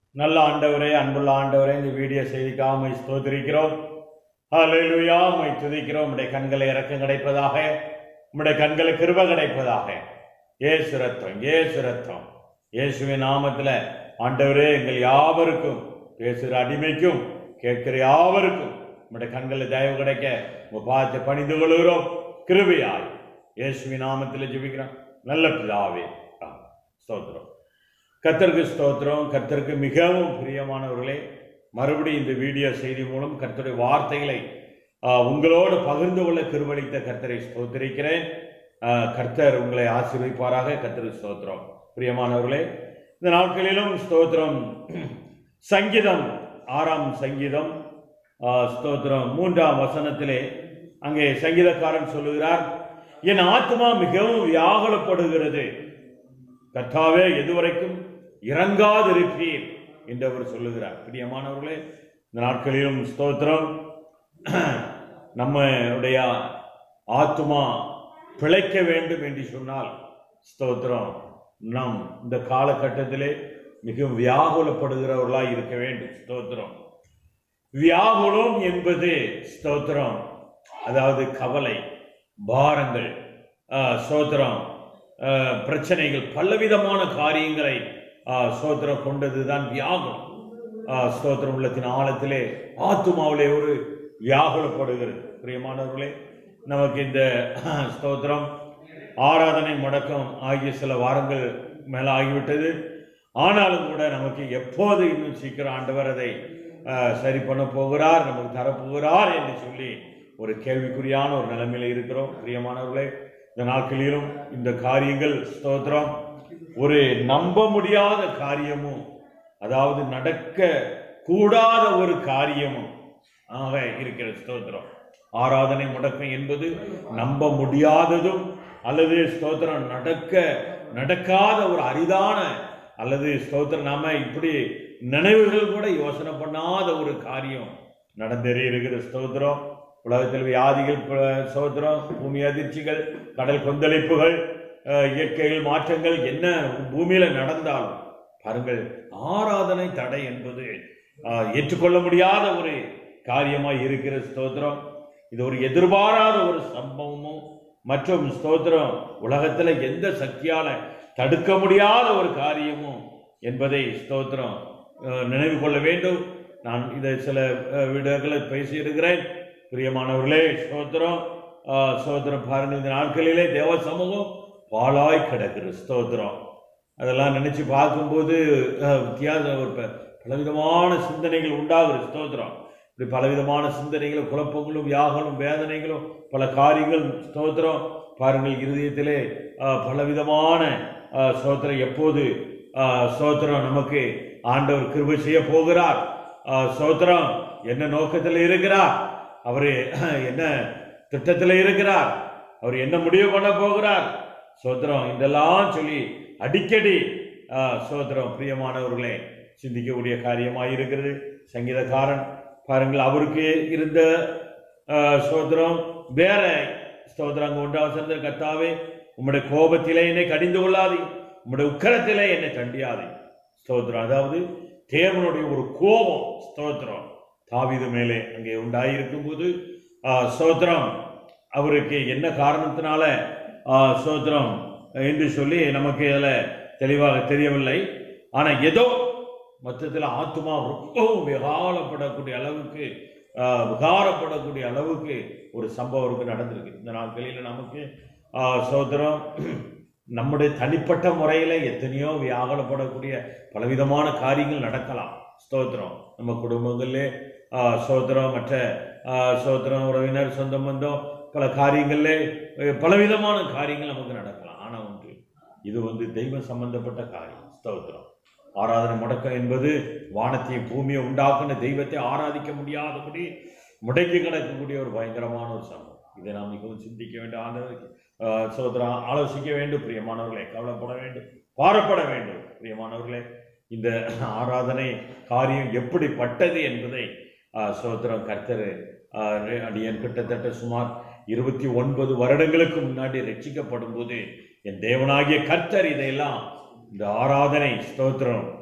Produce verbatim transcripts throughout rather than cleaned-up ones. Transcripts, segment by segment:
நல்ல ஆண்டவரே, அன்புள்ள ஆண்டவரே, இந்த வீடியோ செய்திக்காக உம்மை ஸ்தோத்திரிக்கிறோம். ஹல்லேலூயா, உம்மை துதிக்கிறோம். உம்முடைய கண்களை இரக்கம் கிடைப்பதாக, உம்முடைய கண்களுக்கு கிருபை கிடைப்பதாக. இயேசு ரத்தம், இயேசு ரத்தம், இயேசுவின் நாமத்தில் ஆண்டவரே, எங்கள் யாவருக்கும், பேசுகிற அடிமைக்கும் கேட்கிற யாவருக்கும் உம்முடைய கண்களில் தயவு கிடைக்க உங்க பார்த்து பணிந்து கொள்கிறோம். கிருபையாய் இயேசுவின் நாமத்தில் ஜெபிக்கிறோம் நல்ல பிதாவே. ஸ்தோத்திரம். கர்த்தருக்கு ஸ்தோத்திரம். கர்த்தருக்கு மிகவும் பிரியமானவர்களே, மறுபடியும் இந்த வீடியோ செய்தி மூலம் கர்த்தருடைய வார்த்தைகளை உங்களோடு பகிர்ந்து கொள்ள கிருபையளித்த கர்த்தரை ஸ்தோத்திரிக்கிறேன். கர்த்தர் உங்களை ஆசீர்வதிப்பாராக. கர்த்தருக்கு ஸ்தோத்திரம். பிரியமானவர்களே, இந்த நாட்களிலும் ஸ்தோத்திரம். சங்கீதம் ஆறாம் சங்கீதம் ஸ்தோத்திரம் மூன்றாம் வசனத்திலே அங்கே சங்கீதக்காரன் சொல்லுகிறார், என் ஆத்மா மிகவும் வியாகுலப்படுகிறது, கர்த்தாவே எதுவரைக்கும் இறங்காதிருப்பீர் என்று அவர் சொல்லுகிறார். பிரியமானவர்களே, இந்த நாட்களிலும் ஸ்தோத்திரம், நம்முடைய ஆத்மா பிழைக்க வேண்டும் என்று சொன்னால் ஸ்தோத்திரம், நாம் இந்த காலகட்டத்திலே மிகவும் வியாகுலப்படுகிறவர்களாய் இருக்க வேண்டும். ஸ்தோத்திரம். வியாகுலம் என்பது ஸ்தோத்திரம், அதாவது கவலை, பாரங்கள், ஸ்தோத்திரம், பிரச்சனைகள், பலவிதமான காரியங்களை ஸ்தோத்திரம் கொண்டதுதான் வியாகுலம். ஸ்தோத்திரம் உள்ளத்தின் ஆழத்திலே ஆத்துமாவிலே ஒரு வியாகுலப்படுகிறது. பிரியமானவர்களே, நமக்கு இந்த ஸ்தோத்திரம் ஆராதனை முடக்கம் ஆகிய சில வாரங்கள் மேல ஆகிவிட்டது. ஆனாலும் கூட நமக்கு எப்போது இன்னும் சீக்கிரம் ஆண்டவர் அதை சரி பண்ண போகிறார், நமக்கு தரப்போகிறார் என்று சொல்லி ஒரு கேள்விக்குறியான ஒரு நிலைமையில இருக்கிறோம். பிரியமானவர்களே, இந்த நாட்களிலும் இந்த காரியங்கள் ஸ்தோத்திரம் ஒரு நம்ப முடியாத காரியமும், அதாவது நடக்க கூடாத ஒரு காரியமும் ஆக இருக்கிற ஸ்தோத்திரம். ஆராதனை முடக்கம் என்பது நம்ப முடியாததும், அல்லது ஸ்தோத்திரம் நடக்க நடக்காத ஒரு அரிதான, அல்லது ஸ்தோத்திரம் நாம இப்படி நினைவுகள் கூட யோசனை பண்ணாத ஒரு காரியம் நடந்தேறி இருக்கிற ஸ்தோத்திரம். உலகத்தில் வியாதிகள், ஸ்தோத்திரம், பூமி அதிர்ச்சிகள், கடல் கொந்தளிப்புகள், இயற்கைகள் மாற்றங்கள் என்ன பூமியில நடந்தாலும் பாருங்கள், ஆராதனை தடை என்பது ஏற்றுக்கொள்ள முடியாத ஒரு காரியமாய் இருக்கிற ஸ்தோத்திரம். இது ஒரு எதிர்பாராத ஒரு சம்பவமும், மற்றும் ஸ்தோத்திரம் உலகத்துல எந்த சக்தியால தடுக்க முடியாத ஒரு காரியமும் என்பதை ஸ்தோத்திரம் நினைவு கொள்ள வேண்டும். நான் இதை சில வீடுகளை பேசியிருக்கிறேன். பிரியமானவர்களே, ஸ்தோத்திரம் ஸ்தோத்திரம் பாருங்கள், இந்த நாட்களிலே தேவ சமூகம் பாழாய் கிடக்குது. ஸ்தோத்திரம் அதெல்லாம் நினைச்சு பார்க்கும்போது வித்தியாசம், ஒரு பலவிதமான சிந்தனைகள் உண்டாகுது. ஸ்தோத்திரம் இப்படி பலவிதமான சிந்தனைகளும், குழப்பங்களும், வியாகலும், வேதனைகளும், பல காரியங்கள் ஸ்தோத்திரம் பாருங்கள், இருதயத்திலே பலவிதமான ஸ்தோத்திரம். எப்போது ஸ்தோத்திரம் நமக்கு ஆண்டவர் கிருபை செய்ய போகிறார், ஸ்தோத்திரம் என்ன நோக்கத்தில் இருக்கிறார், அவரு என்ன திட்டத்தில் இருக்கிறார், அவர் என்ன முடிவு பண்ண போகிறார், ஸ்தோத்திரம் இதெல்லாம் சொல்லி அடிக்கடி ஸ்தோத்திரம் பிரியமானவர்களே சிந்திக்கக்கூடிய காரியமாக இருக்கிறது. சங்கீதக்காரன் பாருங்கள், அவருக்கு இருந்த ஸ்தோத்திரம் வேற ஸ்தோத்திரம். அங்கு ஒன்றாவது சந்தர், கர்த்தாவே உம்முடைய கோபத்திலே என்னை கடிந்து கொள்ளாதே, உம்முடைய உக்கரத்திலே என்னை தண்டியாதே. ஸ்தோத்திரம், அதாவது தேவனுடைய ஒரு கோபம் ஸ்தோத்திரம் தாவீது மேலே அங்கே உண்டாயிருக்கும் போது ஸ்தோத்திரம் அவருக்கு என்ன காரணத்தினால ஸ்தோத்திரம் என்று சொல்லி நமக்கு அதில் தெளிவாக தெரியவில்லை. ஆனா ஏதோ மொத்தத்தில் ஆத்துமா ரொம்பவும் விகாரப்படக்கூடிய அளவுக்கு விகாரப்படக்கூடிய அளவுக்கு ஒரு சம்பவம் நடந்திருக்கு. இந்த நாட்களில் நமக்கு ஸ்தோத்திரம் நம்முடைய தனிப்பட்ட முறையில எத்தனையோ வியாகுலப்படக்கூடிய பலவிதமான காரியங்கள் நடக்கலாம். ஸ்தோத்திரம் நம்ம குடும்பங்களிலே ஸ்தோத்திரம், மற்ற ஸ்தோத்திரம் உறவினர், சொந்த பந்தம், பல காரியங்களிலே பலவிதமான காரியங்கள் நமக்கு நடக்கலாம். ஆனா ஒன்று, இது வந்து தெய்வம் சம்பந்தப்பட்ட காரியம். ஸ்தோத்திரம் ஆராதனை முடக்கம் என்பது வானத்தையும் பூமியை உண்டாக்குன தெய்வத்தை ஆராதிக்க முடியாதபடி முடக்கி கிடக்கக்கூடிய ஒரு பயங்கரமான ஒரு சம்பவம். இதை நாம் மிகவும் சிந்திக்க வேண்டும், ஆண்டவருக்கு ஸ்தோத்திரம் ஆலோசிக்க வேண்டும். பிரியமானவர்களே, கவலைப்பட வேண்டும், பாரப்பட வேண்டும். பிரியமானவர்களே, இந்த ஆராதனை காரியம் எப்படிப்பட்டது என்பதை ஸ்தோத்திரம் கர்த்தர் அடியன் கிட்டத்தட்ட சுமார் இருபத்தி ஒன்பது வருடங்களுக்கு முன்னாடி ரட்சிக்கப்படும் போது என் தேவனாகிய கர்த்தர் இதையெல்லாம், இந்த ஆராதனை ஸ்தோத்திரம்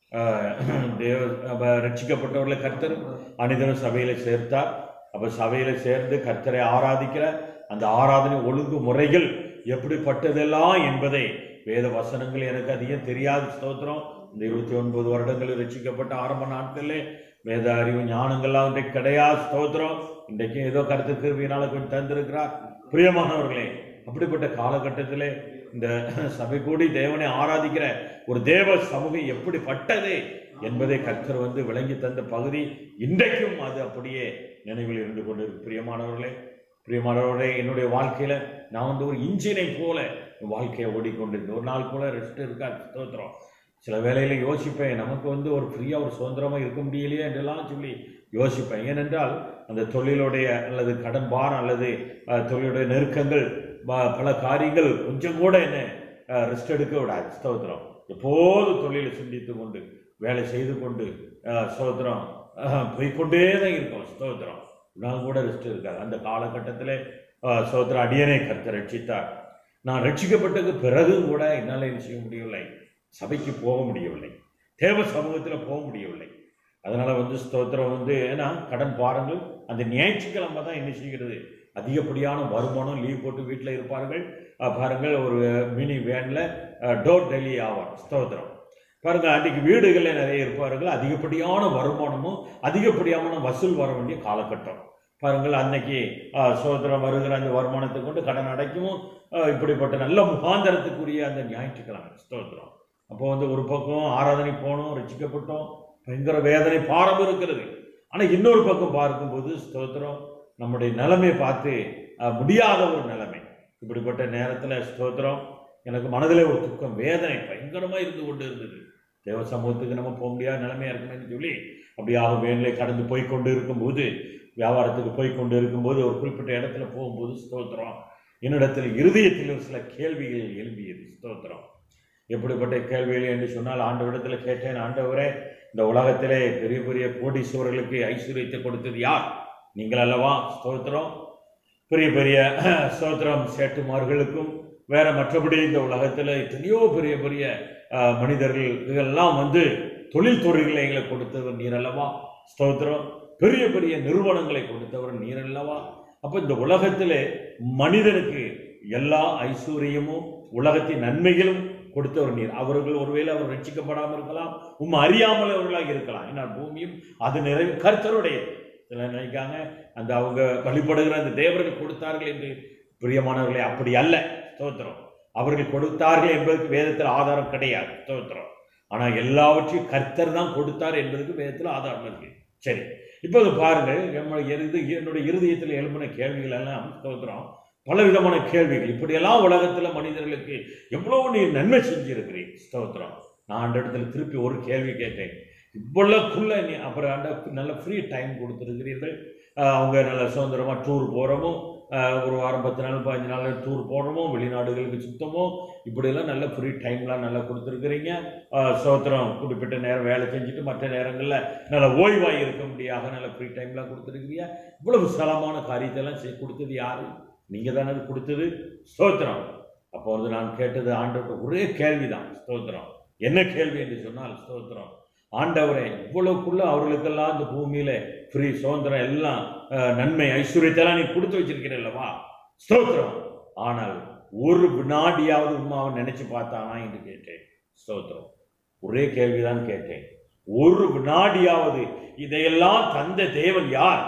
தேவ ரட்சிக்கப்பட்டவர்களை கர்த்தர் அனைவரும் சபையில சேர்த்தார். அப்ப சபையில சேர்ந்து கர்த்தரை ஆராதிக்கிற அந்த ஆராதனை ஒழுங்கு முறைகள் எப்படிப்பட்டதெல்லாம் என்பதை வேத வசனங்கள் எனக்கு அதிகம் தெரியாது. ஸ்தோத்திரம். இந்த இருபத்தி ஒன்பது வருடங்களில் ரட்சிக்கப்பட்ட ஆரம்ப நாட்களிலே வேத அறிவு ஞானங்கள்லாம் இன்றைக்கு கிடையாது. ஸ்தோத்திரம். இன்றைக்கும் ஏதோ கருத்து கிருபையினால கொஞ்சம் தந்திருக்கிறார். பிரியமானவர்களே, அப்படிப்பட்ட காலகட்டத்திலே இந்த சபை கூடி தேவனை ஆராதிக்கிற ஒரு தேவ சமூகம் எப்படிப்பட்டது என்பதை கர்த்தர் வந்து விளங்கி தந்த பகுதி இன்றைக்கும் அது அப்படியே நினைவில் இருந்து கொண்டிருக்கு. பிரியமானவர்களே பிரியமானவர்களே என்னுடைய வாழ்க்கையில நான் வந்து ஒரு இன்ஜினை போல வாழ்க்கையை ஓடிக்கொண்டிருந்தேன். ஒரு நாள் கூட ரெஸ்ட் இருக்காது. ஸ்தோத்திரம். சில வேளையில யோசிப்பேன், நமக்கு வந்து ஒரு ஃப்ரீயாக ஒரு சுதந்திரமாக இருக்க முடியலையே என்றெல்லாம் சொல்லி யோசிப்பேன். ஏனென்றால் அந்த தொழிலுடைய அல்லது கடன் பாரம் அல்லது தொழிலுடைய நெருக்கங்கள் பல காரியங்கள் கொஞ்சம் கூட என்ன ரெஸ்ட் எடுக்க விடாது. ஸ்தோத்திரம். எப்போது தொழிலை சிந்தித்து கொண்டு வேலை செய்து கொண்டு ஸ்தோத்திரம் போய்கொண்டே தான் இருக்கும். ஸ்தோத்திரம். நான் கூட ரெஸ்ட் இருக்காது. அந்த காலகட்டத்தில் ஸ்தோத்திரம் அடியனை கர்த்தர் ரட்சித்தார். நான் ரட்சிக்கப்பட்டதுக்கு பிறகும் கூட என்னால் என்ன செய்ய முடியவில்லை, சபைக்கு போக முடியவில்லை, தேவ சமூகத்தில் போக முடியவில்லை. அதனால வந்து ஸ்தோத்திரம் வந்து ஏன்னா கடன் பாருங்கள் அந்த ஞாயிற்றுக்கிழமை தான் என்ன செய்கிறது, அதிகப்படியான வருமானம், லீவ் போட்டு வீட்டில் இருப்பார்கள். பாருங்கள் ஒரு மினி வேனில் டோர் டெல்லி ஆவார். ஸ்தோத்திரம். பாருங்கள் அன்றைக்கு வீடுகளில் நிறைய இருப்பார்கள். அதிகப்படியான வருமானமும் அதிகப்படியான வசூல் வர வேண்டிய காலகட்டம். பாருங்கள் அன்னைக்கு ஸ்தோத்திரம் வருகிற அந்த வருமானத்தை கொண்டு கடன் அடைக்கவும் இப்படிப்பட்ட நல்ல முகாந்தரத்துக்குரிய அந்த ஞாயிற்றுக்கிழமை. ஸ்தோத்திரம். அப்போ வந்து ஒரு பக்கம் ஆராதனை போனோம், ரட்சிக்கப்பட்டோம், பயங்கர வேதனை பாரம் இருக்கிறது. ஆனால் இன்னொரு பக்கம் பார்க்கும்போது ஸ்தோத்திரம் நம்முடைய நிலைமையை பார்த்து முடியாத ஒரு நிலைமை. இப்படிப்பட்ட நேரத்தில் ஸ்தோத்திரம் எனக்கு மனதில் ஒரு துக்கம், வேதனை பயங்கரமாக இருந்து கொண்டு இருந்தது. தேவ சமூகத்துக்கு நம்ம போக முடியாத நிலைமையாக இருக்குன்னு சொல்லி அப்படியாக வேனிலே கடந்து போய்கொண்டு இருக்கும்போது, வியாபாரத்துக்கு போய்கொண்டு இருக்கும்போது ஒரு குறிப்பிட்ட இடத்துல போகும்போது ஸ்தோத்திரம் என்னிடத்தில் இருதயத்தில் சில கேள்விகள் எழும்பியது. ஸ்தோத்திரம். எப்படிப்பட்ட கேள்விகள் என்று சொன்னால், ஆண்டவரிடத்தில் கேட்டேன், ஆண்டவரே இந்த உலகத்திலே பெரிய பெரிய கோடீஸ்வரர்களுக்கு ஐஸ்வர்யத்தை கொடுத்தது யார்? நீங்கள் அல்லவா? ஸ்தோத்திரம். பெரிய பெரிய ஸ்தோத்திரம் சேட்டுமார்களுக்கும் வேற மற்றபடி இந்த உலகத்தில் எத்தனையோ பெரிய பெரிய மனிதர்கள் இதெல்லாம் வந்து தொழில் துறைகளை எங்களை கொடுத்தவர் நீர் அல்லவா? ஸ்தோத்திரம். பெரிய பெரிய நிறுவனங்களை கொடுத்தவர் நீர் அல்லவா? அப்போ இந்த உலகத்திலே மனிதனுக்கு எல்லா ஐஸ்வர்யமும் உலகத்தின் நன்மைகளும் கொடுத்தவர் நீர். அவர்கள் ஒருவேளை அவர் ரட்சிக்கப்படாமல் இருக்கலாம், உண்மை அறியாமல் அவர்களாக இருக்கலாம். ஏன்னா பூமியும் அது நிறைவு கர்த்தருடைய. சில நினைக்காங்க அந்த அவங்க வழிபடுகிற அந்த தேவர்கள் கொடுத்தார்கள் என்று. பிரியமானவர்களே அப்படி அல்ல. ஸ்தோத்திரம். அவர்கள் கொடுத்தார்கள் என்பதற்கு வேதத்தில் ஆதாரம் கிடையாது. ஸ்தோத்திரம். ஆனால் எல்லாவற்றையும் கர்த்தர் தான் கொடுத்தார் என்பதற்கு வேதத்தில் ஆதாரம் இருக்கு. சரி, இப்போது பாருங்கள், என்னுடைய இருதயத்தில் எழும்பின கேள்விகள் எல்லாம் ஸ்தோத்திரம் பல விதமான கேள்விகள். இப்படியெல்லாம் உலகத்தில் மனிதர்களுக்கு எவ்வளவு நீ நன்மை செஞ்சிருக்கிறீர். ஸ்தோத்திரம். நான் அந்த இடத்துல திருப்பி ஒரு கேள்வி கேட்டேன். இவ்வளவுக்குள்ள நீ அப்புறம் அந்த நல்ல ஃப்ரீ டைம் கொடுத்துருக்கிறீர்கள். அவங்க நல்ல சுதந்திரமாக டூர் போகிறோமோ, ஒரு வாரம் பத்து நாள் பதினஞ்சு நாள் டூர் போடுறோமோ, வெளிநாடுகளுக்கு சுத்தமோ, இப்படியெல்லாம் நல்ல ஃப்ரீ டைம்லாம் நல்லா கொடுத்துருக்குறீங்க. ஸ்தோத்திரம். குறிப்பிட்ட நேரம் வேலை செஞ்சுட்டு மற்ற நேரங்களில் நல்ல ஓய்வாக இருக்க முடியாத நல்ல ஃப்ரீ டைம்லாம் கொடுத்துருக்கிறீங்க. இவ்வளவு சலமான காரியத்தெல்லாம் செய் கொடுத்தது யாரு? நீங்கள் தானே கொடுத்தது. ஸ்தோத்திரம். அப்போ வந்து நான் கேட்டது ஆண்டவர்கிட்ட ஒரே கேள்விதான். ஸ்தோத்திரம். என்ன கேள்வி என்று சொன்னால், ஸ்தோத்திரம் ஆண்டவரே இவ்வளவுக்குள்ள அவர்களுக்கெல்லாம் இந்த பூமியில ஃப்ரீ சுதந்திரம் எல்லாம் நன்மை ஐஸ்வர்யத்தெல்லாம் நீ கொடுத்து வச்சிருக்கிறல்லவா? ஸ்தோத்திரம். ஆனால் ஒரு வினாடியாவது உண்மாவை நினைச்சு பார்த்தானா என்று கேட்டேன். ஸ்தோத்திரம். ஒரே கேள்விதான் கேட்டேன். ஒரு வினாடியாவது இதையெல்லாம் தந்த தேவன் யார்?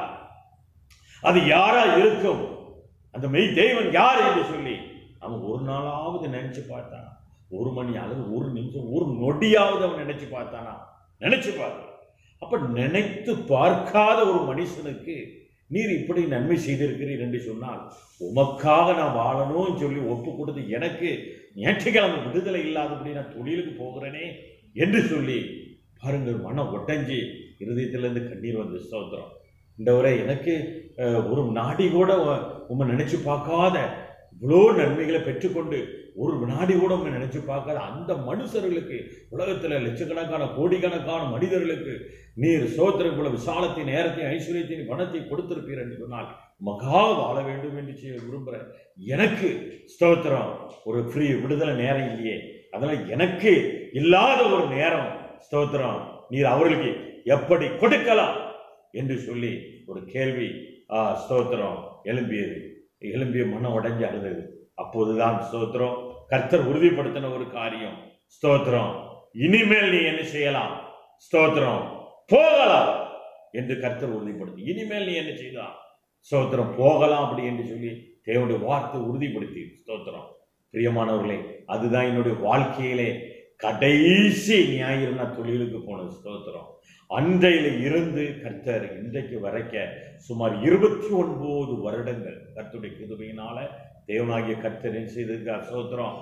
அது யாரா இருக்கும்? அந்த மெய் தேவன் யார் என்று சொல்லி அவன் ஒரு நாளாவது நினைச்சு பார்த்தானா? ஒரு மணி அல்லது ஒரு நிமிஷம் ஒரு நொடியாவது அவன் நினைச்சு பார்த்தானா? நினைச்சு பார்க்க. அப்ப நினைத்து பார்க்காத ஒரு மனுஷனுக்கு நீர் இப்படி நன்மை செய்திருக்கிறீர் என்று சொன்னால், உமக்காக நான் வாழணும்னு சொல்லி ஒப்பு கொடுத்து எனக்கு ஞாயிற்றுக்கிழமை விடுதலை இல்லாதபடி நான் தொழிலுக்கு போகிறேனே என்று சொல்லி பாருங்கள், மனம் ஒட்டஞ்சி இருதயத்திலிருந்து கண்ணீர் வந்து. ஸ்தோத்திரம். இந்த வரை எனக்கு ஒரு நாடி கூட உண்மை நினைச்சு பார்க்காத இவ்வளோ நன்மைகளை பெற்றுக்கொண்டு ஒரு வினாடி கூட உண்மை நினைச்சு பார்க்காத அந்த மனுஷர்களுக்கு, உலகத்தில் லட்சக்கணக்கான கோடிக்கணக்கான மனிதர்களுக்கு நீர் ஸ்தோத்திரம் இவ்வளவு விசாலத்தின் நேரத்தையும் ஐஸ்வர்யத்தின் பணத்தை கொடுத்திருப்பீர் என்று சொன்னால் மகா வாழ வேண்டும் என்று விரும்புகிறேன். எனக்கு ஸ்தோத்திரம் ஒரு ஃப்ரீ விடுதலை நேரம் இல்லையே, அதனால் எனக்கு இல்லாத ஒரு நேரம் ஸ்தோத்திரம் நீர் அவர்களுக்கு எப்படி கொடுக்கலாம் என்று சொல்லி ஒரு கேள்வி ஸ்தோத்திரம் எழும்பியது. எழும்பிய மனம் உடைஞ்சு அழுதது. அப்போதுதான் ஸ்தோத்திரம் கர்த்தர் உறுதிப்படுத்தின ஒரு காரியம், ஸ்தோத்திரம் இனிமேல் நீ என்ன செய்யலாம், ஸ்தோத்திரம் போகலாம் என்று கர்த்தர் உறுதிப்படுத்தி, இனிமேல் நீ என்ன செய்யலாம், ஸ்தோத்திரம் போகலாம் அப்படி என்று சொல்லி தேவனுடைய வார்த்தை உறுதிப்படுத்தி. ஸ்தோத்திரம் பிரியமானவர்களே, அதுதான் என்னுடைய வாழ்க்கையிலே கடைசி ஞாயிறு நான் தொழிலுக்கு போனது. ஸ்தோத்திரம் அன்றையில இருந்து கர்த்தர் இன்றைக்கு வரைக்க சுமார் இருபத்தி ஒன்பது வருடங்கள் கர்த்தருடைய கிருபையினால தேவனாகிய கர்த்தர் என்ன செய்திருக்கார். ஸ்தோத்திரம்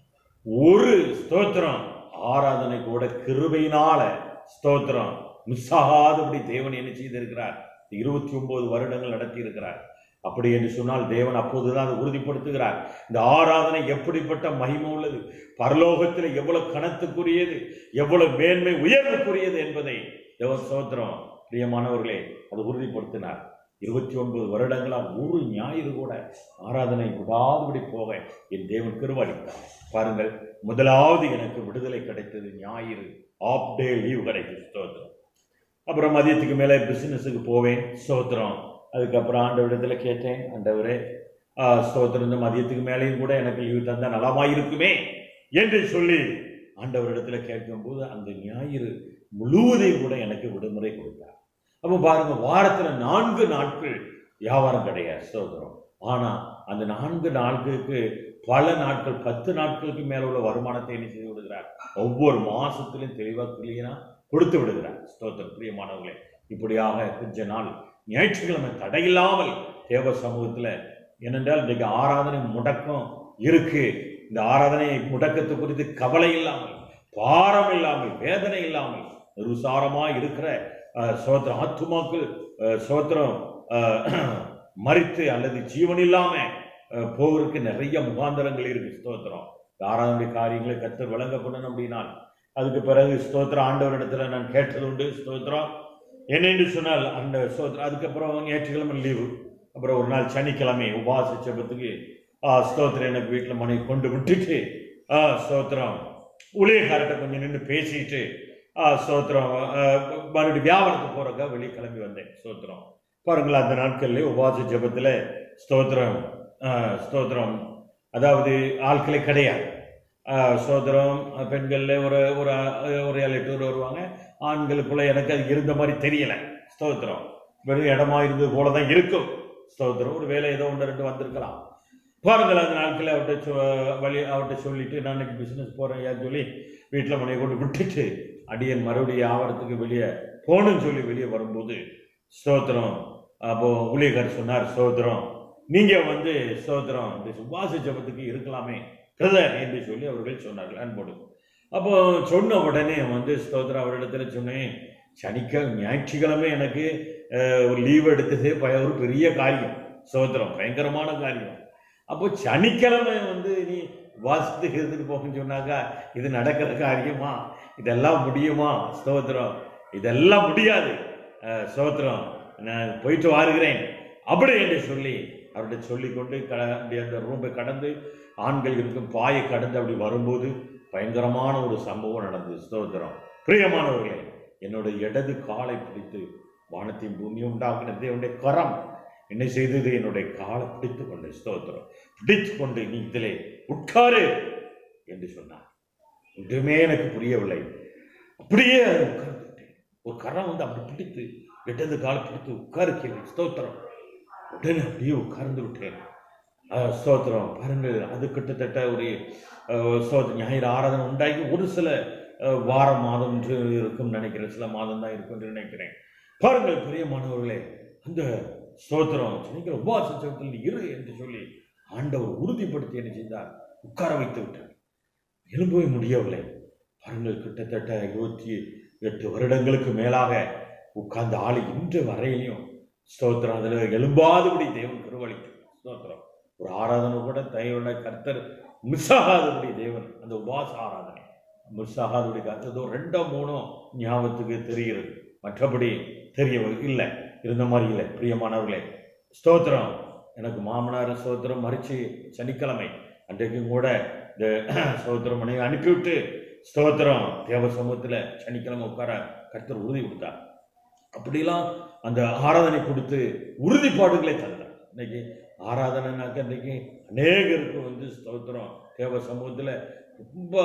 ஒரு ஸ்தோத்திரம் ஆராதனை கூட கிருபையினால ஸ்தோத்திரம் மிஸ் ஆகாதபடி தேவன் என்ன செய்திருக்கிறார். இருபத்தி ஒன்பது வருடங்கள் நடத்தி இருக்கிறார். அப்படி என்று சொன்னால் தேவன் அப்போதுதான் அதை உறுதிப்படுத்துகிறார். இந்த ஆராதனை எப்படிப்பட்ட மகிமை உள்ளது, பரலோகத்தில் எவ்வளவு கனத்துக்குரியது, எவ்வளவு மேன்மை உயர்வுக்குரியது என்பதை தேவன் ஸ்தோத்திரம் பிரியமானவர்களே அது உறுதிப்படுத்தினார். இருபத்தி ஒன்பது வருடங்களால் ஒரு ஞாயிறு கூட ஆராதனை விடாதபடி போக என் தேவன் கிருபையளித்தார். பாருங்கள், முதலாவது எனக்கு விடுதலை கிடைத்தது ஞாயிறு, ஆஃப் டே லீவ் கிடைக்குது. ஸ்தோத்திரம். அப்புறம் மதியத்துக்கு மேலே பிசினஸுக்கு போவேன். ஸ்தோத்திரம். அதுக்கப்புறம் ஆண்டவரிடத்துல கேட்டேன், ஆண்டவரே ஸ்தோத்திரம் இந்த மதியத்துக்கு மேலேயும் கூட எனக்கு லீவு தந்தா நலமாயிருக்குமே என்று சொல்லி ஆண்டவரிடத்துல கேட்கும்போது அந்த ஞாயிறு முழுவதையும் கூட எனக்கு விடுமுறை கொடுத்தார். அப்போ பாருங்க, வாரத்துல நான்கு நாட்கள் வியாபாரம் கிடையாது. ஸ்தோத்திரம். ஆனா அந்த நான்கு நாட்களுக்கு பல நாட்கள் பத்து நாட்களுக்கு மேல உள்ள வருமானத்தை என்ன செய்து விடுகிறார். ஒவ்வொரு மாசத்திலும் தெளிவாக கிளியனா கொடுத்து விடுகிறார். ஸ்தோத்திரம் பிரியமானவர்களே, இப்படியாக கொஞ்ச நாள் ஞாயிற்றுக்கிழமை தடையில்லாமல் தேவ சமூகத்துல, ஏனென்றால் இன்றைக்கு ஆராதனை முடக்கம் இருக்கு. இந்த ஆராதனை முடக்கத்தை குறித்து கவலை இல்லாமல், பாரம் இல்லாமல், வேதனை இல்லாமல் நிருசாரமா இருக்கிற சோத்திரம் ஆத்துமாக்கு சோத்திரம் மறித்து அல்லது ஜீவன் இல்லாம போவதற்கு நிறைய முகாந்தரங்கள் இருக்கு. ஸ்தோத்திரம். ஆராதனை காரியங்களை கர்த்தர் வழங்கப்படணும் அப்படின்னா அதுக்கு பிறகு ஸ்தோத்திரம் ஆண்டவரிடத்துல நான் கேட்டது உண்டு. ஸ்தோத்திரம் என்னென்று சொன்னால் அந்த ஸ்தோத்திரம் அதுக்கப்புறம் ஞாயிற்றுக்கிழமை லீவு. அப்புறம் ஒரு நாள் சனிக்கிழமை உபாச ஜெபத்துக்கு ஸ்தோத்திரம் எனக்கு வீட்டில் மனைவி கொண்டு விட்டுட்டு ஸ்தோத்திரம் ஊழியக்காரர்கிட்ட கொஞ்சம் நின்று பேசிட்டு ஸ்தோத்திரம் மறுபடியும் வியாபாரத்துக்கு போறக்க வெளியே கிளம்பி வந்தேன். ஸ்தோத்திரம் பாருங்களா, அந்த நாட்கள்ல உபாச ஜெபத்துல ஸ்தோத்திரம் ஸ்தோத்திரம் அதாவது ஆட்களே கிடையாது. ஸ்தோத்திரம் பெண்கள்ல ஒரு ஒரு ஒரு ஏழு எட்டு பேர் வருவாங்க. ஆண்களுக்குள்ள எனக்கு அது இருந்த மாதிரி தெரியல. ஸ்தோத்திரம் வெறும் இடமா இருந்தது போலதான் இருக்கும். ஸ்தோத்திரம் ஒரு வேலை ஏதோ ஒன்று ரெண்டு வந்திருக்கலாம். பாருங்கள், அந்த நாட்களில் அவர்கிட்ட வழி அவர்கிட்ட சொல்லிட்டு நான் இன்னைக்கு பிசினஸ் போறேன் யார் சொல்லி வீட்டில் மனையை கொண்டு விட்டுட்டு அடியன் மறுபடியும் வியாபாரத்துக்கு வெளியே போகணும்னு சொல்லி வெளியே வரும்போது ஸ்தோத்திரம் அப்போ ஊழியக்காரர் சொன்னார், ஸ்தோத்திரம் நீங்க வந்து ஸ்தோத்திரம் இந்த சுபாச ஜபத்துக்கு இருக்கலாமே பிரதர் என்று சொல்லி அவர்கள் சொன்னார்கள் அன்போடு. அப்போ சொன்ன உடனே வந்து ஸ்தோத்திரம் அவரிடத்துல சொன்னேன், சனிக்கிழமை ஞாயிற்றுக்கிழமை எனக்கு ஒரு லீவ் எடுத்ததே பய ஒரு பெரிய காரியம். ஸ்தோத்திரம் பயங்கரமான காரியம். அப்போ சனிக்கிழமை வந்து நீ வாசத்துக்கு எடுத்துட்டு போகன்னு சொன்னாக்கா இது நடக்கிற காரியமா, இதெல்லாம் முடியுமா? ஸ்தோத்திரம் இதெல்லாம் முடியாது. ஸ்தோத்திரம் நான் போயிட்டு வாருகிறேன் அப்படி என்று சொல்லி அவர்கிட்ட சொல்லி கொண்டு அப்படி அந்த ரூமை கடந்து ஆண்கள் இருக்கும் பாயை கடந்து அப்படி வரும்போது பயங்கரமான ஒரு சம்பவம் நடந்தது. ஸ்தோத்திரம் பிரியமானவர்களே, என்னோட இடது காலை பிடித்து வானத்தையும் பூமியும் உண்டாக்கின தேவனுடைய கரம் என்ன செய்தது, என்னுடைய காலை பிடித்து கொண்டு ஸ்தோத்திரம் பிடித்து கொண்டு நீ இதிலே உட்காரு என்று சொன்னார். ஒன்றுமே எனக்கு புரியவில்லை. அப்படியே உட்கார்ந்துட்டேன். ஒரு கரம் வந்து அப்படி பிடித்து இடது காலை பிடித்து உட்காரு கேள்வி. ஸ்தோத்திரம் உடனே அப்படியே உட்கார்ந்து விட்டேன். ஸ்தோத்திரம் பாருங்கள், அது கிட்டத்தட்ட ஒரு ஸ்தோத்திரம் ஞாயிறு ஆராதனை உண்டாகி ஒரு சில வாரம் மாதம் என்று இருக்கும் நினைக்கிறேன், சில மாதம் தான் இருக்கும் என்று நினைக்கிறேன். பாருங்கள் பிரியமானவர்களே, அந்த ஸ்தோத்திரம் சனிக்கிழமை உபவாச ஜெபத்தில் இரு என்று சொல்லி ஆண்டவர் உறுதிப்படுத்தி என்ன செய்தார், உட்கார வைத்து விட்டார். எழும்பவே முடியவில்லை. பாருங்கள், கிட்டத்தட்ட இருபத்தி எட்டு வருடங்களுக்கு மேலாக உட்கார்ந்த ஆளு இன்று வரையிலையும் ஸ்தோத்திரம் அதில் எழும்பாதபடி தேவன் கருவளித்து ஸ்தோத்திரம் ஒரு ஆராதனை கூட தேவன கர்த்தர் மிஸ் ஆகாதபடி தேவன் அந்த உபவாச ஆராதனை மிஸ் ஆகாதபடி கர்த்ததோ ரெண்டோ மூணோ ஞாபகத்துக்கு தெரிகிறது, மற்றபடி தெரிய இல்லை இருந்த மாதிரி இல்லை. பிரியமானவர்களே, ஸ்தோத்திரம் எனக்கு மாமனார் ஸ்தோத்திரம் மறிச்சு சனிக்கிழமை அன்றைக்கும் கூட இந்த ஸ்தோத்திரம் மனைவி அனுப்பிவிட்டு ஸ்தோத்திரம். தேவ சமூகத்தில் சனிக்கிழமை உட்கார கர்த்தர் உறுதி கொடுத்தார். அப்படிலாம் அந்த ஆராதனை கொடுத்து உறுதிப்பாடுகளை தந்தார். இன்னைக்கு ஆராதனைனாக்க இன்னைக்கு அநேகருக்கு வந்து ஸ்தோத்திரம் தேவ சமூகத்தில் ரொம்ப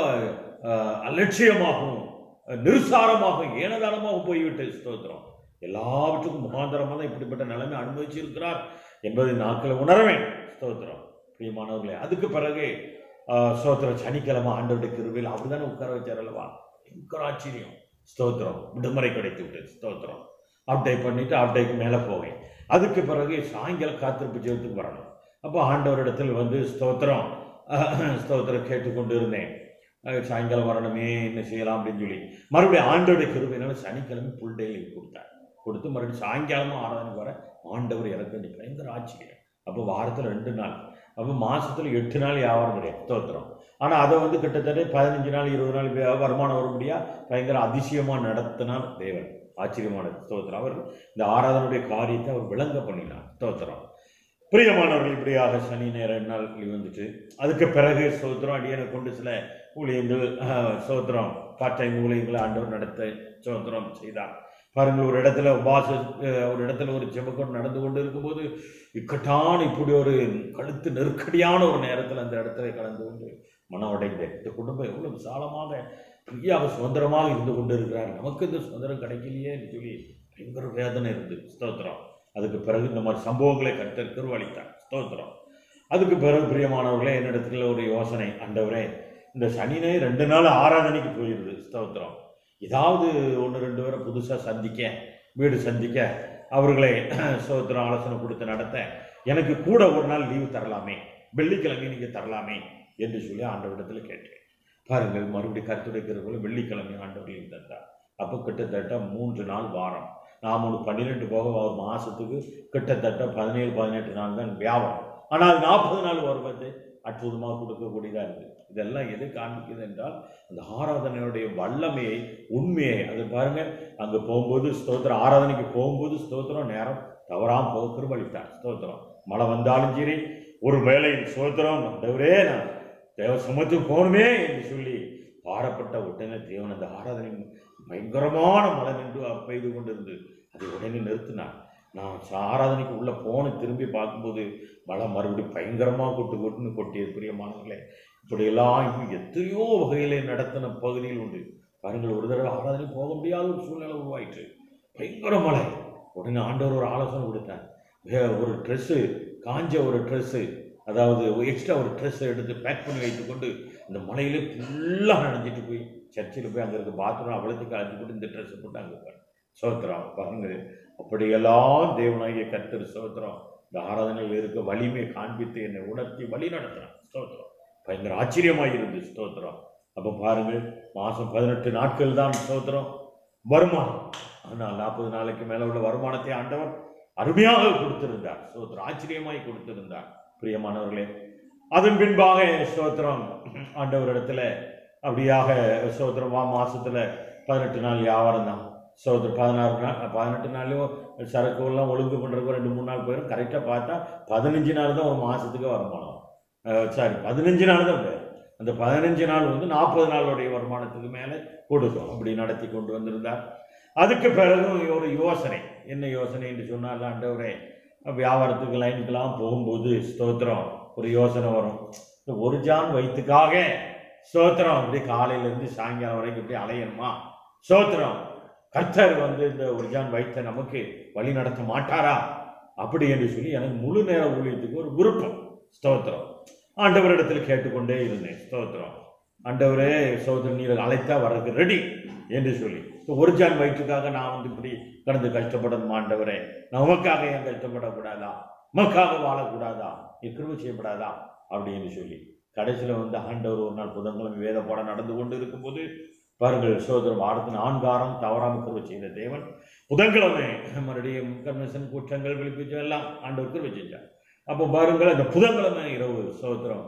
அலட்சியமாகவும் நிருசாரமாகவும் ஏனதானமாக போய்விட்டு ஸ்தோத்திரம் எல்லாவற்றுக்கும் முகாந்தரமாக தான் இப்படிப்பட்ட நிலைமை அனுபவிச்சிருக்கிறார் என்பதை நாட்களை உணரவேன். ஸ்தோத்திரம் பிரியமானவர்களே. அதுக்கு பிறகு ஸ்தோத்திரம் சனிக்கிழமை ஆண்டவருடைய கிருபையில் அவர் தானே உட்கார வச்சார் அல்லவா. பயங்கர ஆச்சரியம். ஸ்தோத்திரம் விடுமுறை கிடைத்து விட்டு ஸ்தோத்திரம் அப்டேட் பண்ணிட்டு அப்டேக்கு மேலே போவேன். அதுக்கு பிறகு சாயங்காலம் காத்திருப்பு ஜெபத்துக்கு வரணும். அப்போ ஆண்டவரிடத்தில் வந்து ஸ்தோத்திரம் ஸ்தோத்திரம் கேட்டுக்கொண்டு இருந்தேன். சாயங்காலம் வரணுமே என்ன செய்யலாம் அப்படின்னு சொல்லி மறுபடியும் ஆண்டவருடைய கிருபையினால சனிக்கிழமை ஃபுல் டே லீவ் கொடுத்தார். கொடுத்து மறுபடியும் சாயங்காலமும் ஆராதனைக்கு வர ஆண்டவர் எனக்கு வேண்டிய பயங்கர ஆச்சரியம். அப்போ வாரத்தில் ரெண்டு நாள், அப்போ மாதத்தில் எட்டு நாள் வியாபாரம் கிடையாது ஸ்தோத்திரம். ஆனால் அதை வந்து கிட்டத்தட்ட பதினஞ்சு நாள் இருபது நாள் வருமானம் வரும்படியா பயங்கர அதிசயமாக நடத்தினார் தேவன். ஆச்சரியமானது ஸ்தோத்திரம். அவர் இந்த ஆராதனுடைய காரியத்தை அவர் விளங்க பண்ணினார் ஸ்தோத்திரம். பிரியமானவர்கள் இப்படியாக சனி நேரம் நாள் வந்துட்டு அதுக்கு பிறகு ஸ்தோத்திரம் அடியனை கொண்டு சில ஊழியங்கள் ஸ்தோத்திரம் பார்ட் டைம் ஊழியங்களை ஆண்டவர் நடத்த ஸ்தோத்திரம் செய்தார். பாருங்கள், ஒரு இடத்துல உபாச ஒரு இடத்துல ஒரு ஜெபக்கூட்டம் நடந்து கொண்டு இருக்கும்போது இக்கட்டான இப்படி ஒரு கழுத்து நெருக்கடியான ஒரு நேரத்தில் அந்த இடத்துல கலந்து கொண்டு மனம் உடைந்த இந்த குடும்பம் எவ்வளவு விசாலமாக பெரியாக சுதந்திரமாக இருந்து கொண்டு இருக்கிறார், நமக்கு இந்த சுதந்திரம் கிடைக்கலையே என்று சொல்லி பயங்கர வேதனை இருந்து ஸ்தோத்திரம். அதுக்கு பிறகு இந்த மாதிரி சம்பவங்களை கர்த்தர் கிருபையளித்தார் ஸ்தோத்திரம். அதுக்கு பிறகு பிரியமானவர்களே என்னிடத்துல ஒரு யோசனை, ஆண்டவரே இந்த சனினே ரெண்டு நாள் ஆராதனைக்கு போயிடுது ஸ்தோத்திரம், ஏதாவது ஒன்று ரெண்டு பேரை புதுசாக சந்திக்க வீடு சந்திக்க அவர்களை ஸ்தோத்திரம் ஆலோசனை கொடுத்து நடத்த எனக்கு கூட ஒரு நாள் லீவு தரலாமே, வெள்ளிக்கிழமை நீங்கள் தரலாமே என்று சொல்லி ஆண்டவரிடத்தில் கேட்டேன். பாருங்கள், மறுபடியும் கர்த்தருடைய கிருபையில வெள்ளிக்கிழமை ஆண்டவர் லீவு தந்தார். அப்போ கிட்டத்தட்ட மூன்று நாள் வாரம், நாம் ஒரு பன்னிரெண்டு போக ஒரு மாதத்துக்கு கிட்டத்தட்ட பதினேழு பதினெட்டு நாள் தான் வியாபாரம். ஆனால் நாற்பது நாள் வருவது அற்புதமாக கொடுக்கக்கூடியதாக இருக்குது. இதெல்லாம் எது காண்பிக்குது என்றால் அந்த ஆராதனையுடைய வல்லமையை, உண்மையை. அது பாருங்கள், அங்கே போகும்போது ஸ்தோத்திரம் ஆராதனைக்கு போகும்போது ஸ்தோத்திரம் நேரம் தவறாமல் போக கிருபையளித்தார் ஸ்தோத்திரம். மழை வந்தாலும் சரி, ஒரு வேளையில் ஸ்தோத்திரம் ஆண்டவரே நான் தேவ சமூகத்துக்கு போகணுமே என்று சொல்லி பாரப்பட்ட உடனே தேவன் அந்த ஆராதனை பயங்கரமான மழை நின்று பெய்து கொண்டிருந்து அதை உடனே நிறுத்தினார். நான் ஆராதனைக்கு உள்ள போன திரும்பி பார்க்கும்போது மழை மறுபடியும் பயங்கரமாக கொட்டு கொட்டுன்னு கொட்டியது. பிரியமானவர்களே, இப்படியெல்லாம் இன்னும் எத்தனையோ வகையிலே நடத்தின பகுதியில் உண்டு. பாருங்கள், ஒரு தடவை ஆராதனை போக முடியாத ஒரு சூழ்நிலை உருவாயிற்று, பயங்கர மழை. உடனே ஆண்டவர் ஒரு ஆலோசனை கொடுத்தார். ஒரு ட்ரெஸ்ஸு, காஞ்ச ஒரு ட்ரெஸ்ஸு, அதாவது எக்ஸ்ட்ரா ஒரு ட்ரெஸ்ஸை எடுத்து பேக் பண்ணி வைத்துக்கொண்டு இந்த மலையிலே ஃபுல்லாக நனைஞ்சிட்டு போய் சர்ச்சில் போய் அங்கே இருக்க பாத்ரூம் அவ்வளோத்துக்கு அழைச்சி போட்டு இந்த ட்ரெஸ்ஸை போட்டு அங்கே போய் சோத்திரம். பாருங்கள், அப்படியெல்லாம் தேவனாகிய கர்த்தர் ஸ்தோத்திரம் இந்த ஆராதனையில் இருக்க வலிமையை காண்பித்து என்னை உணர்த்தி வழி நடத்துகிறான் ஸ்தோத்திரம். பயங்கர ஆச்சரியமாக இருந்து ஸ்தோத்திரம். அப்போ பாருங்கள், மாதம் பதினெட்டு நாட்கள் தான் ஸ்தோத்திரம் வருமானம். ஆனால் நாற்பது நாளைக்கு மேலே உள்ள வருமானத்தை ஆண்டவர் அருமையாக கொடுத்திருந்தார் ஸ்தோத்திரம், ஆச்சரியமாய் கொடுத்திருந்தார். பிரியமானவர்களே, அதன் பின்பாக ஸ்தோத்திரம் ஆண்டவரிடத்துல அப்படியாக ஸ்தோத்திரம் வா மாசத்துல பதினெட்டு நாள் வியாபாரம் தான் ஸ்தோத்திரம். பதினாறு நாள் பதினெட்டு நாள்லையும் சரக்குலாம் ஒழுங்கு பண்ணுறதுக்கு ரெண்டு மூணு நாள் போயிடும். கரெக்டாக பார்த்தா பதினஞ்சு நாள் தான் ஒரு மாதத்துக்கு வருமானம். சாரி பதினஞ்சு நாள் தான் போயிடும். அந்த பதினஞ்சு நாள் வந்து நாற்பது நாளுடைய வருமானத்துக்கு மேலே கொடுக்கும். அப்படி நடத்தி கொண்டு வந்திருந்தார். அதுக்கு பிறகு ஒரு யோசனை, என்ன யோசனை என்று சொன்னால், ஆண்டவரே வியாபாரத்துக்கு லைனுக்கெல்லாம் போகும்போது ஸ்தோத்திரம் ஒரு யோசனை வரும். ஒரு ஜான் வயிற்றுக்காக ஸ்தோத்திரம் அப்படி காலையிலேருந்து சாயங்காலம் வரைக்கும் இப்படி அலையணுமா? ஸ்தோத்திரம், கர்த்தர் வந்து இந்த ஒரு ஜான் வயிற்றை நமக்கு வழி நடத்த மாட்டாரா அப்படி என்று சொல்லி எனக்கு முழு நேர ஊழியத்துக்கு ஒரு விருப்பம் ஸ்தோத்திரம். ஆண்டவரிடத்தில் கேட்டுக்கொண்டே இருந்தேன் ஸ்தோத்திரம். ஆண்டவரே ஸ்தோத்திரம், நீர் அழைத்தா வர்றதுக்கு ரெடி என்று சொல்லி, ஒரு ஜான் வயிற்றுக்காக நான் வந்து இப்படி கடந்து கஷ்டப்படணும் ஆண்டவரே, நான் உமக்காக ஏன் கஷ்டப்படக்கூடாதா, உமக்காக வாழக்கூடாதா, நீ கிருபை செய்யப்படாதா அப்படின்னு சொல்லி கடைசியில் வந்து ஆண்டவர் ஒரு நாள் புதன்கிழமை வேத பாடம் நடந்து கொண்டு இருக்கும்போது பாருங்கள் சோதரம் வாரத்தின் நான்காரம் தவறாமல் கிருபை செய்த தேவன் புதன்கிழமை மறுபடியும் கன்வென்ஷன் குற்றங்கள் விழிப்பிச்சு எல்லாம் ஆண்டவர் கிருபை செஞ்சார். அப்போ பாருங்கள், அந்த புதன்கிழமை இரவு சோதரம்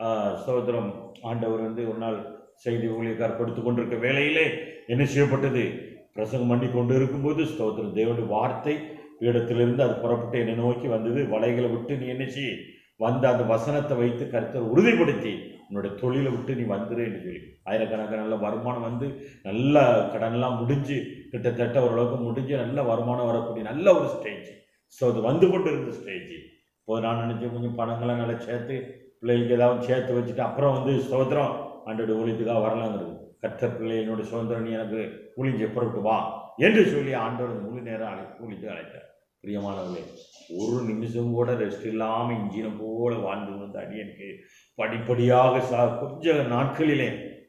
சோதரம் ஆண்டவர் வந்து ஒரு நாள் செய்தி ஊழியக்கார் கொடுத்து கொண்டிருக்க வேளையிலே என்ன செய்யப்பட்டது, பிரசங்கம் பண்ணி கொண்டு இருக்கும்போது ஸ்தோத்திரம் தேவனுடைய வார்த்தை இடத்திலிருந்து அது புறப்பட்டு என்னை நோக்கி வந்தது. வலைகளை விட்டு நீ என்ன செய்ய வந்த அந்த வசனத்தை வைத்து கர்த்தர் உறுதிப்படுத்தி உன்னுடைய தொழிலை விட்டு நீ வந்துருன்னு சொல்லி ஆயிரக்கணக்கான நல்ல வருமானம் வந்து நல்ல கடன்லாம் முடிஞ்சு கிட்டத்தட்ட ஓரளவுக்கு முடிஞ்சு நல்ல வருமானம் வரக்கூடிய நல்ல ஒரு ஸ்டேஜ். ஸோ அது வந்து கொண்டு இருந்த ஸ்டேஜ். இப்போ நான் நினச்சேன் கொஞ்சம் பணங்கள்லாம் நல்லா சேர்த்து பிள்ளைகளுக்கு ஏதாவது சேர்த்து வச்சுட்டு அப்புறம் வந்து ஸ்தோத்திரம் ஆண்டோட ஊழியத்துக்காக வரலாங்கிறது. கர்த்தர் பிள்ளைகளோட சுதந்திரம் நீ எனக்கு ஊழிஞ்சு புறப்பட்டு வா என்று சொல்லி ஆண்டோட முழு நேரம் அழை ஊழித்து அழைத்தார். பிரியமானவர்களே, ஒரு நிமிஷம் கூட ரெஸ்ட் இல்லாமல் இன்ஜினை போல வாழ்ந்து வந்த அடியனுக்கு படிப்படியாக சா கொஞ்ச நாட்களிலே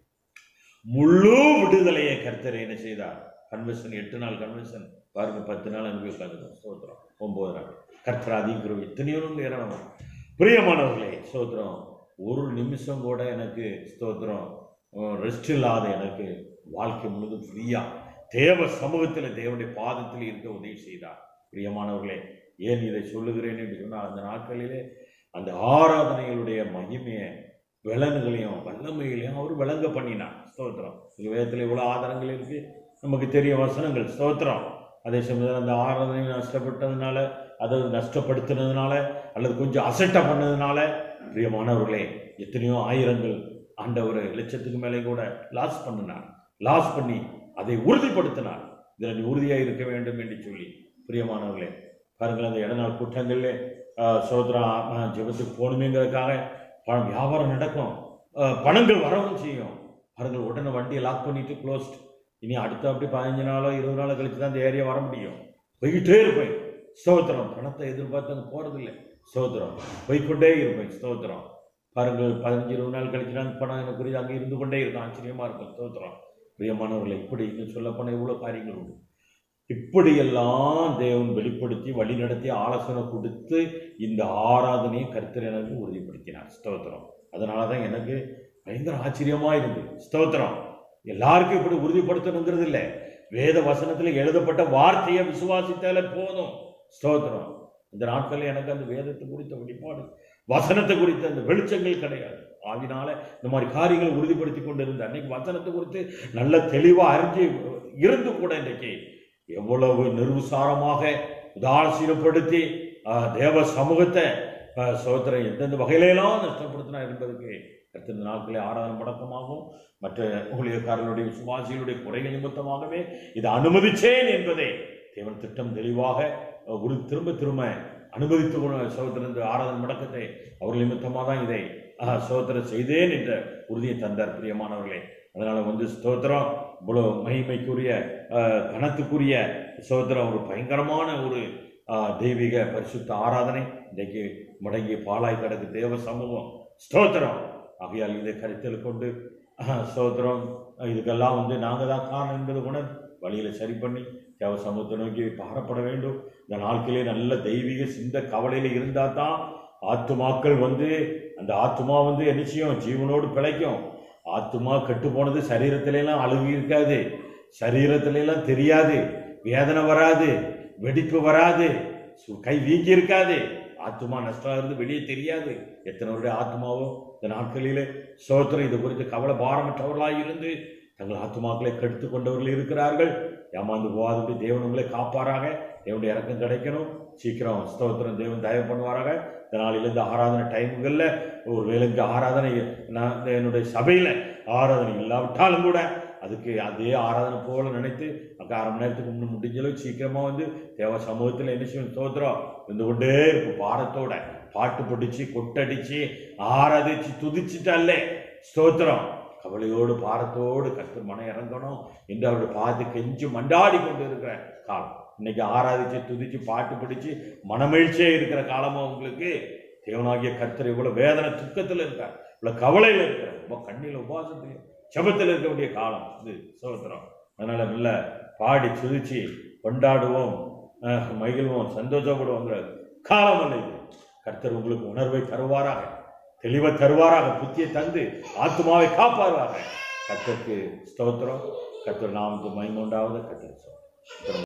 முழு விடுதலையை கர்த்தர் என்ன செய்தார். கன்வென்ஷன் எட்டு நாள் கன்வென்ஷன் பாருங்க, பத்து நாள் அனுப்பி உட்காந்துருக்கோம். ஸ்தோத்திரம். ஒன்பது நாள் கர்த்தர் அதிகம் எத்தனையோ நேரம். பிரியமானவர்களே, ஸ்தோத்திரம். ஒரு நிமிஷம் கூட எனக்கு ஸ்தோத்திரம் ரெஸ்ட் இல்லாத எனக்கு வாழ்க்கை முழுதும் ஃப்ரீயா தேவ சமூகத்தில் தேவனுடைய பாதத்தில் இருக்க உதவி செய்தார். பிரியமானவர்களே, ஏன் இதை சொல்லுகிறேன் என்று சொன்னால் அந்த நாட்களிலே அந்த ஆராதனைகளுடைய மகிமையை விலங்குகளையும் வல்லமைகளையும் அவர் விளங்க பண்ணினார். ஸ்தோத்திரம். வேதத்தில் இவ்வளோ ஆதாரங்கள் இருக்கு, நமக்கு தெரிய வசனங்கள். ஸ்தோத்திரம். அதே சமயத்தில் அந்த ஆராதனை நஷ்டப்பட்டதுனால, அதை நஷ்டப்படுத்தினதுனால அல்லது கொஞ்சம் அசட்டை பண்ணதுனால பிரியமானவர்களே எத்தனையோ ஆயிரங்கள் ஆண்டவர் லட்சத்துக்கு மேலே கூட லாஸ் பண்ணினார். லாஸ் பண்ணி அதை உறுதிப்படுத்தினார். இதில் நீ உறுதியாக இருக்க வேண்டும் என்று சொல்லி. பிரியமானவர்களே, பாருங்கள், அந்த இடநாள் கூட்டங்களில் சோதரா ஜெபத்துக்கு போகணுமேங்கிறதுக்காக பணம் வியாபாரம் நடக்கும், பணங்கள் வரவும் செய்யும். பாருங்கள், உடனே வண்டியை லாக் பண்ணிட்டு க்ளோஸ்ட். இனி அடுத்த அப்படி பதினஞ்சு நாளோ இருபது நாளோ கழிச்சு தான் இந்த ஏரியா வர முடியும். போய்கிட்டே இருப்பேன். ஸ்தோத்திரம். பணத்தை எதிர்பார்த்து அங்கே போகிறதில்லை. ஸ்தோத்திரம். போய்கொண்டே இருப்பேன். ஸ்தோத்திரம். பாருங்கள், பதினஞ்சு இருபது நாள் கழிச்சுனா பணம் எனக்கு புரியுது அங்கே இருந்து கொண்டே இருக்கும். ஆச்சரியமாக இருக்கும். ஸ்தோத்திரம். பிரியமானவர்களை, இப்படி சொல்லப்போன இவ்வளோ காரியங்கள் உண்டு. இப்படியெல்லாம் தேவன் வெளிப்படுத்தி வழி நடத்தி ஆலோசனை கொடுத்து இந்த ஆராதனையை கர்த்தர் எனக்கு உறுதிப்படுத்தினார். ஸ்தோத்திரம். அதனால தான் எனக்கு பயங்கர ஆச்சரியமாக இருந்தது. ஸ்தோத்திரம். எல்லாருக்கும் இப்படி உறுதிப்படுத்தணுங்கிறது இல்லை. வேத வசனத்தில் எழுதப்பட்ட வார்த்தையை விசுவாசித்தாலே போதும். ஸ்தோத்திரம். இந்த நாட்களில் எனக்கு அந்த வேதத்தை குறித்த வெளிப்பாடு, வசனத்தை குறித்த அந்த வெளிச்சங்கள் கிடையாது. அதனால இந்த மாதிரி காரியங்களை உறுதிப்படுத்தி கொண்டு இருந்த அன்னைக்கு வசனத்தை குறித்து நல்ல தெளிவாக அறிஞ்சு இருந்து கூட இன்றைக்கு எவ்வளவு நிர்விசாரமாக உதாசீனப்படுத்தி தேவ சமூகத்தை சோதனை எந்தெந்த வகையிலெல்லாம் நஷ்டப்படுத்தினா என்பதற்கு அடுத்த நாட்களே ஆராதனை முடக்கமாகவும் மற்ற ஊழியக்காரர்களுடைய விசுவாசிகளுடைய குறைகள் நிமித்தமாகவே இதை அனுமதிச்சேன் என்பதை தேவன் திட்டம் தெளிவாக ஒரு திரும்ப திரும்ப அனுமதித்து சோதரன் ஆராதனை முடக்கத்தை அவர்கள் நிமித்தமாக தான் இதை சோதனை செய்தேன் என்ற உறுதியை தந்தார். பிரியமானவர்களே, அதனால வந்து ஸ்தோத்திரம் இவ்வளோ மகிமைக்குரிய கனத்துக்குரிய ஸ்தோத்திரம் ஒரு பயங்கரமான ஒரு தெய்வீக பரிசுத்த ஆராதனை இன்றைக்கு முடங்கி பாலாய் கிடக்கு தேவ சமூகம். ஸ்தோத்திரம். ஆகையால் இதை கருத்தில் கொண்டு ஸ்தோத்திரம் இதுக்கெல்லாம் வந்து நாங்கள் தான் காரணம் என்பது கூட வழியில் சரி பண்ணி தேவ சமூகத்தை நோக்கி பாரப்பட வேண்டும். இந்த நாட்களே நல்ல தெய்வீக சிந்த கவலையில் இருந்தால் தான் ஆத்துமாக்கள் வந்து அந்த ஆத்துமா வந்து என்ன செய்யும், ஜீவனோடு பிழைக்கும். ஆத்துமா கெட்டு போனது சரீரத்திலாம் அழுகி இருக்காது, சரீரத்திலாம் தெரியாது, வேதனை வராது, வெடிப்பு வராது, கை வீங்கி இருக்காது, ஆத்துமா நஷ்டம் இருந்து வெளியே தெரியாது. எத்தனைவருடைய ஆத்மாவோ இந்த நாட்களிலே சோத்திரம் இது குறித்து கவலை பாரமற்றவர்களாக இருந்து தங்கள் ஆத்துமாக்களை கெடுத்து கொண்டவர்கள் இருக்கிறார்கள். ஏமாந்து போகாதபடி தேவன் உங்களை காப்பாராக. தேவனுடைய இறக்கம் கிடைக்கணும். சீக்கிரம் ஸ்தோத்திரம் தேவன் தயவு பண்ணுவாராக. இந்த நாளிலிருந்து ஆராதனை டைமுகளில் ஒரு வேலைக்கு ஆராதனை நான் என்னுடைய சபையில் ஆராதனை இல்லாவிட்டாலும் கூட அதுக்கு அதே ஆராதனை போல நினைத்து அங்கே அரை மணி நேரத்துக்கு முன்னே முடிஞ்சளவு சீக்கிரமாக வந்து தேவ சமூகத்தில் என்ன செய்யும் ஸ்தோத்திரம் இருந்து கொண்டே இருக்கும். பாரத்தோட பாட்டு படிச்சு கொட்டடிச்சு ஆராதிச்சு துதிச்சுட்டாலே ஸ்தோத்திரம் கவலையோடு பாரத்தோடு கர்த்தர் மனம் இறங்கணும் என்று அவருடைய பாதி கெஞ்சு மண்டாடி கொண்டு இருக்கிற காலம். இன்னைக்கு ஆராதிச்சு துதிச்சு பாட்டு படிச்சு மனமகிழ்ச்சியே இருக்கிற காலமா உங்களுக்கு தேவனாகிய கர்த்தர் இவ்வளவு வேதனை துக்கத்தில் இருக்கார், இவ்வளவு கவலையில் இருக்கிறார், ரொம்ப கண்ணில் உபவாசத்திலையும் செபத்தில் இருக்க வேண்டிய காலம் இது சோத்திரம். அதனால நல்ல பாடி சுதிச்சு கொண்டாடுவோம், மகிழ்வோம், சந்தோஷப்படுவோங்கிற காலம் அல்ல இது. கர்த்தர் உங்களுக்கு உணர்வை தருவாராக, தெளிவை தருவாராக, புத்தியை தந்து ஆத்மாவை காப்பாருவாங்க. கர்த்தருக்கு ஸ்தோத்திரம். கர்த்தர் நாமத்து மகிமை உண்டாவது. கர்த்தர்